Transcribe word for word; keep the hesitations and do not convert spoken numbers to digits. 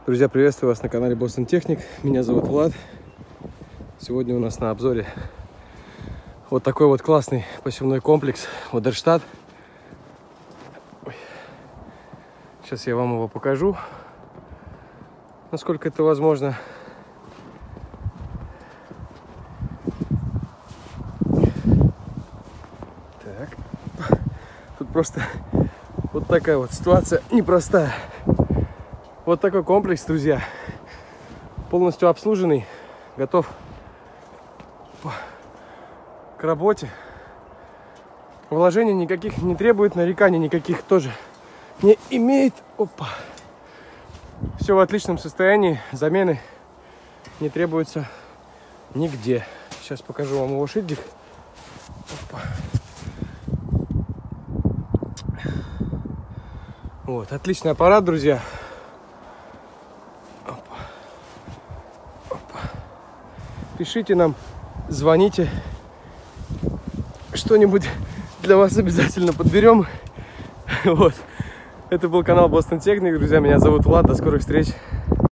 Друзья, приветствую вас на канале Boston Technic. Меня зовут Влад. Сегодня у нас на обзоре вот такой вот классный посевной комплекс Одерштат. Ой. Сейчас я вам его покажу, насколько это возможно. Так. Тут просто вот такая вот ситуация непростая. Вот такой комплекс, друзья, полностью обслуженный, готов к работе. Вложений никаких не требует, нареканий никаких тоже не имеет. Опа. Все в отличном состоянии, замены не требуется нигде. Сейчас покажу вам его шильдик. Опа. Вот, отличный аппарат, друзья. Пишите нам, звоните, что-нибудь для вас обязательно подберем. Вот. Это был канал Boston Technic, друзья, меня зовут Влад, до скорых встреч.